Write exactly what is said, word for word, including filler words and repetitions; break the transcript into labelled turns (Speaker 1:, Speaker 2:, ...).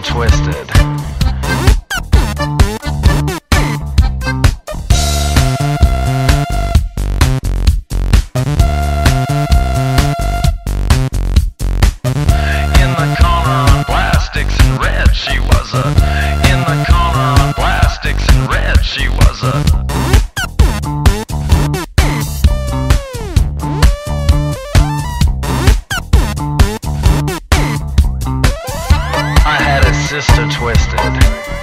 Speaker 1: Twisted. In the corner on plastics and red, she was a. In the corner on plastics and red, she was a. I had a sister twisted.